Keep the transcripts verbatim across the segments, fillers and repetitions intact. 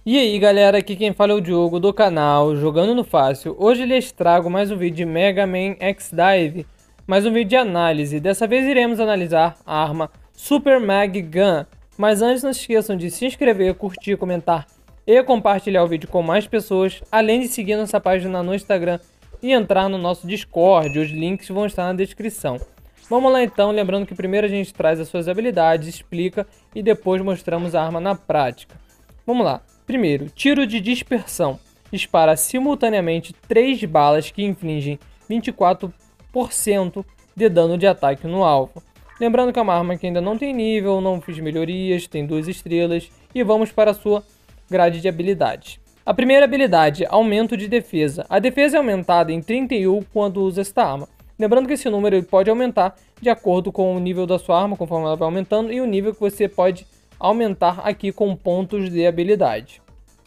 E aí galera, aqui quem fala é o Diogo do canal Jogando no Fácil. Hoje lhes trago mais um vídeo de Mega Man X-Dive, mais um vídeo de análise. Dessa vez iremos analisar a arma Super Mag Gun. Mas antes não se esqueçam de se inscrever, curtir, comentar e compartilhar o vídeo com mais pessoas, além de seguir nossa página no Instagram e entrar no nosso Discord. Os links vão estar na descrição. Vamos lá então, lembrando que primeiro a gente traz as suas habilidades, explica e depois mostramos a arma na prática. Vamos lá. Primeiro, tiro de dispersão. Dispara simultaneamente três balas que infligem vinte e quatro por cento de dano de ataque no alvo. Lembrando que é uma arma que ainda não tem nível, não fiz melhorias, tem duas estrelas. E vamos para a sua grade de habilidades. A primeira habilidade, aumento de defesa. A defesa é aumentada em trinta e um quando usa esta arma. Lembrando que esse número ele pode aumentar de acordo com o nível da sua arma, conforme ela vai aumentando, e o nível que você pode aumentar aqui com pontos de habilidade.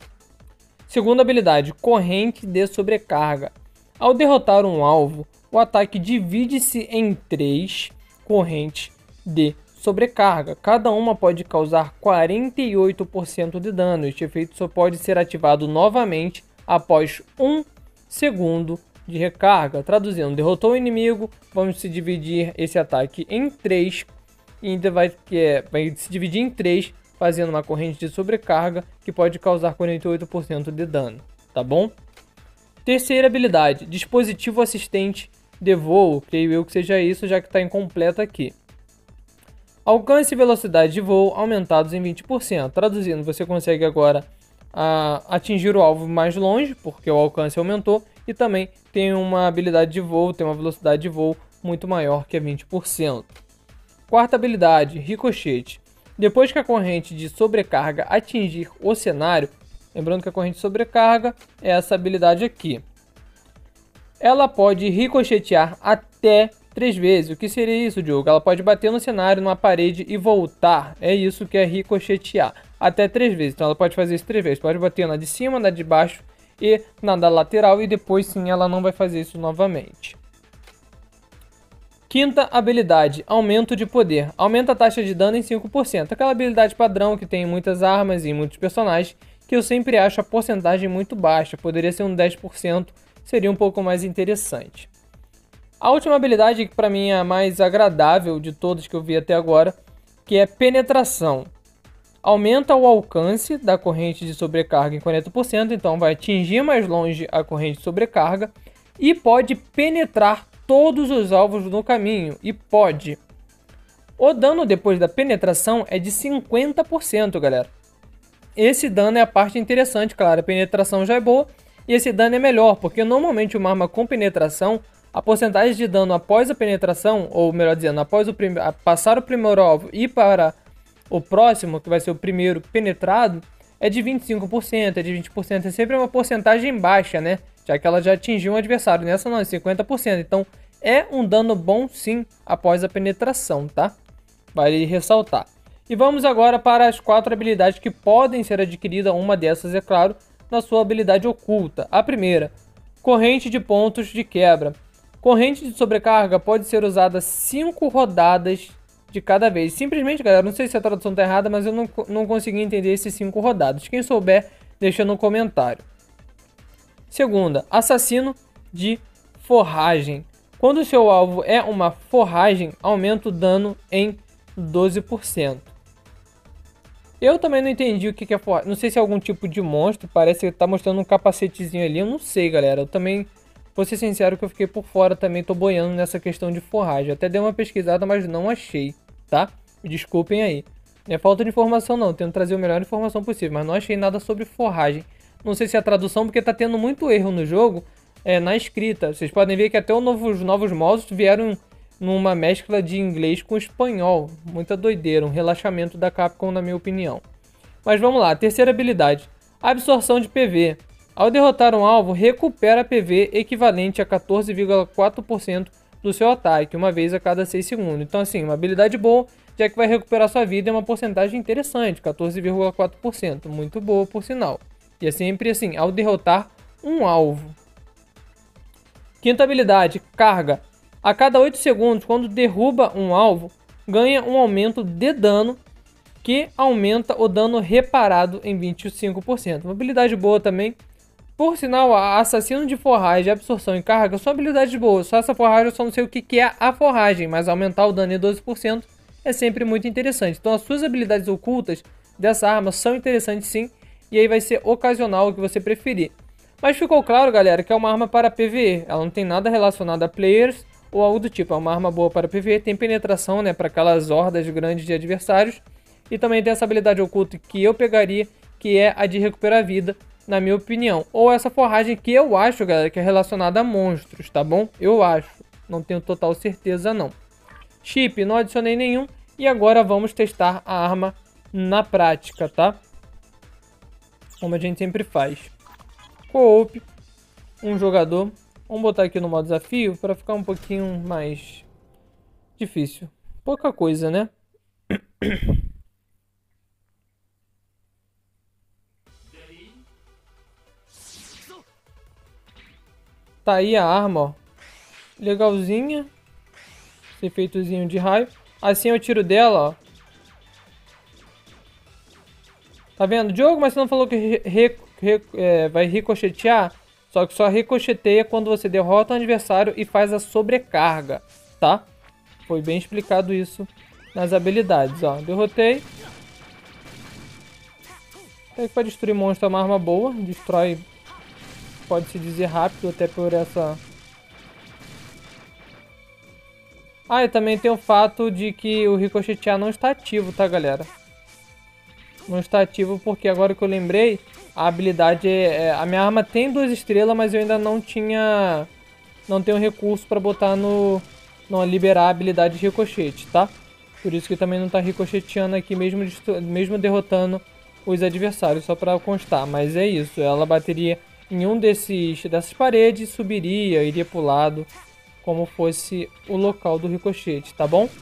Segunda habilidade, corrente de sobrecarga. Ao derrotar um alvo, o ataque divide-se em três correntes de sobrecarga. Cada uma pode causar quarenta e oito por cento de dano. Este efeito só pode ser ativado novamente após um segundo de recarga. Traduzindo, derrotou o inimigo, vamos se dividir esse ataque em três. E ainda vai, que é, vai se dividir em três, fazendo uma corrente de sobrecarga que pode causar quarenta e oito por cento de dano, tá bom? Terceira habilidade, dispositivo assistente de voo, creio eu que seja isso, já que está incompleto aqui. Alcance e velocidade de voo aumentados em vinte por cento, traduzindo, você consegue agora a, atingir o alvo mais longe, porque o alcance aumentou, e também tem uma habilidade de voo, tem uma velocidade de voo muito maior que é vinte por cento. Quarta habilidade, ricochete. Depois que a corrente de sobrecarga atingir o cenário, lembrando que a corrente de sobrecarga é essa habilidade aqui, ela pode ricochetear até três vezes. O que seria isso, Diogo? Ela pode bater no cenário, numa parede e voltar. É isso que é ricochetear. Até três vezes. Então ela pode fazer isso três vezes. Pode bater na de cima, na de baixo e na da lateral. E depois sim ela não vai fazer isso novamente. Quinta habilidade, aumento de poder. Aumenta a taxa de dano em cinco por cento. Aquela habilidade padrão que tem em muitas armas e em muitos personagens, que eu sempre acho a porcentagem muito baixa. Poderia ser um dez por cento, seria um pouco mais interessante. A última habilidade, que para mim é a mais agradável de todas que eu vi até agora, que é penetração. Aumenta o alcance da corrente de sobrecarga em quarenta por cento, então vai atingir mais longe a corrente de sobrecarga e pode penetrar todos os alvos no caminho, e pode. O dano depois da penetração é de cinquenta por cento, galera. Esse dano é a parte interessante, claro, a penetração já é boa, e esse dano é melhor, porque normalmente uma arma com penetração, a porcentagem de dano após a penetração, ou melhor dizendo, após o prim... passar o primeiro alvo e para o próximo, que vai ser o primeiro penetrado, é de vinte e cinco por cento, é de vinte por cento, é sempre uma porcentagem baixa, né? Já que ela já atingiu um adversário. Nessa não, é cinquenta por cento. Então é um dano bom sim após a penetração, tá? Vale ressaltar. E vamos agora para as quatro habilidades que podem ser adquiridas. Uma dessas, é claro, na sua habilidade oculta. A primeira, corrente de pontos de quebra. Corrente de sobrecarga pode ser usada cinco rodadas de cada vez. Simplesmente, galera, não sei se a tradução está errada, mas eu não, não consegui entender esses cinco rodadas. Quem souber, deixa no comentário. Segunda, assassino de forragem. Quando o seu alvo é uma forragem, aumenta o dano em doze por cento. Eu também não entendi o que é forragem. Não sei se é algum tipo de monstro. Parece que tá mostrando um capacetezinho ali. Eu não sei, galera. Eu também, vou ser sincero que eu fiquei por fora também. Tô boiando nessa questão de forragem. Até dei uma pesquisada, mas não achei, tá? Me desculpem aí. Não é falta de informação não. Tento trazer a melhor informação possível, mas não achei nada sobre forragem. Não sei se é a tradução, porque tá tendo muito erro no jogo, é, na escrita. Vocês podem ver que até os novos, novos modos vieram numa mescla de inglês com espanhol. Muita doideira, um relaxamento da Capcom, na minha opinião. Mas vamos lá, terceira habilidade. Absorção de P V. Ao derrotar um alvo, recupera P V equivalente a quatorze vírgula quatro por cento do seu ataque, uma vez a cada seis segundos. Então assim, uma habilidade boa, já que vai recuperar sua vida, é uma porcentagem interessante, quatorze vírgula quatro por cento. Muito boa, por sinal. E é sempre assim, ao derrotar um alvo. Quinta habilidade, carga. A cada oito segundos, quando derruba um alvo, ganha um aumento de dano que aumenta o dano reparado em vinte e cinco por cento. Uma habilidade boa também. Por sinal, a Assassino de Forragem, Absorção e Carga são habilidades boas. Só essa forragem eu só não sei o que é a forragem, mas aumentar o dano em doze por cento é sempre muito interessante. Então as suas habilidades ocultas dessa arma são interessantes sim, e aí vai ser ocasional o que você preferir. Mas ficou claro, galera, que é uma arma para P V E. Ela não tem nada relacionado a players ou algo do tipo. É uma arma boa para P V E, tem penetração, né, para aquelas hordas grandes de adversários. E também tem essa habilidade oculta que eu pegaria, que é a de recuperar vida, na minha opinião. Ou essa forragem que eu acho, galera, que é relacionada a monstros, tá bom? Eu acho. Não tenho total certeza, não. Chip, não adicionei nenhum. E agora vamos testar a arma na prática, tá? Como a gente sempre faz. Co-op, um jogador. Vamos botar aqui no modo desafio para ficar um pouquinho mais difícil. Pouca coisa, né? Tá aí a arma, ó. Legalzinha. Esse efeitozinho de raio. Assim eu tiro dela, ó. Tá vendo? Diogo, mas você não falou que re, re, re, é, vai ricochetear? Só que só ricocheteia quando você derrota o adversário e faz a sobrecarga, tá? Foi bem explicado isso nas habilidades, ó. Derrotei. Até que pra destruir monstro é uma arma boa. Destrói, pode-se dizer, rápido, até por essa... Ah, e também tem o fato de que o ricochetear não está ativo, tá, galera? Não está ativo porque agora que eu lembrei, a habilidade é, é... A minha arma tem duas estrelas, mas eu ainda não tinha... Não tenho recurso para botar no... Não, liberar a habilidade de ricochete, tá? Por isso que também não está ricocheteando aqui, mesmo, mesmo derrotando os adversários, só para constar. Mas é isso, ela bateria em um desses, dessas paredes, subiria, iria pro lado, como fosse o local do ricochete, tá bom?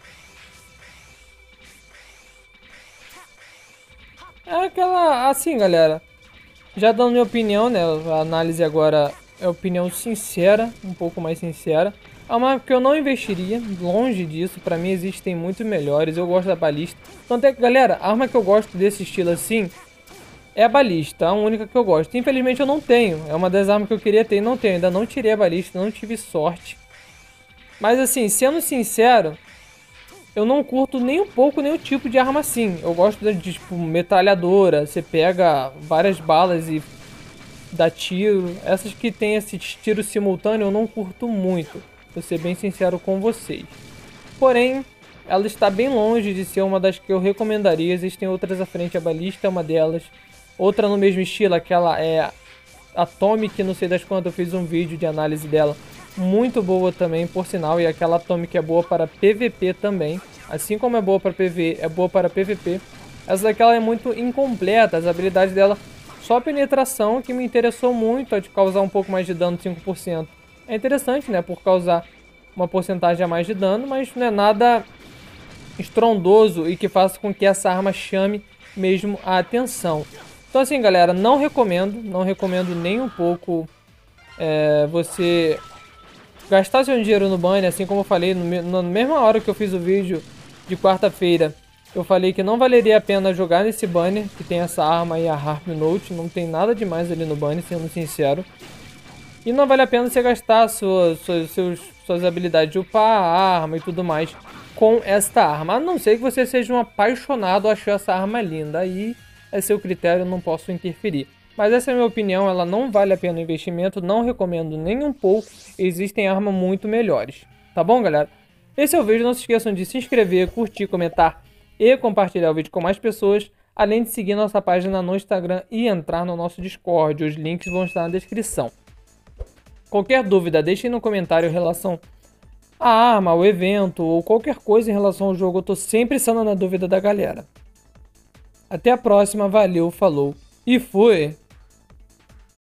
É aquela, assim, galera, já dando minha opinião, né, a análise agora é opinião sincera, um pouco mais sincera. É uma arma que eu não investiria, longe disso, pra mim existem muito melhores, eu gosto da balista. Tanto é que, galera, a arma que eu gosto desse estilo assim é a balista, a única que eu gosto. Infelizmente eu não tenho, é uma das armas que eu queria ter e não tenho, ainda não tirei a balista, não tive sorte. Mas assim, sendo sincero, eu não curto nem um pouco nem o tipo de arma assim. Eu gosto de, de tipo, metralhadora, você pega várias balas e dá tiro. Essas que tem esse tiro simultâneo eu não curto muito, vou ser bem sincero com vocês. Porém, ela está bem longe de ser uma das que eu recomendaria. Existem outras à frente, a balista é uma delas. Outra no mesmo estilo, aquela é Atomic, não sei das quantas, eu fiz um vídeo de análise dela. Muito boa também, por sinal, e aquela Atomic é boa para P V P também. Assim como é boa para P V E, é boa para P V P. Essa daqui ela é muito incompleta, as habilidades dela, só penetração, que me interessou muito, a de causar um pouco mais de dano, cinco por cento. É interessante, né, por causar uma porcentagem a mais de dano, mas não é nada estrondoso e que faça com que essa arma chame mesmo a atenção. Então assim, galera, não recomendo, não recomendo nem um pouco é, você gastar seu dinheiro no banner, assim como eu falei, no, na mesma hora que eu fiz o vídeo de quarta-feira, eu falei que não valeria a pena jogar nesse banner, que tem essa arma e a Harp Note, não tem nada demais ali no banner, sendo sincero. E não vale a pena você gastar sua, sua, seus, suas habilidades de upar a arma e tudo mais com esta arma. A não ser que você seja um apaixonado ou achou essa arma linda, aí é seu critério, não posso interferir. Mas essa é a minha opinião, ela não vale a pena o investimento, não recomendo nem um pouco, existem armas muito melhores. Tá bom, galera? Esse é o vídeo, não se esqueçam de se inscrever, curtir, comentar e compartilhar o vídeo com mais pessoas, além de seguir nossa página no Instagram e entrar no nosso Discord, os links vão estar na descrição. Qualquer dúvida, deixem no comentário em relação à arma, ao evento ou qualquer coisa em relação ao jogo, eu tô sempre sanando a dúvida da galera. Até a próxima, valeu, falou e fui!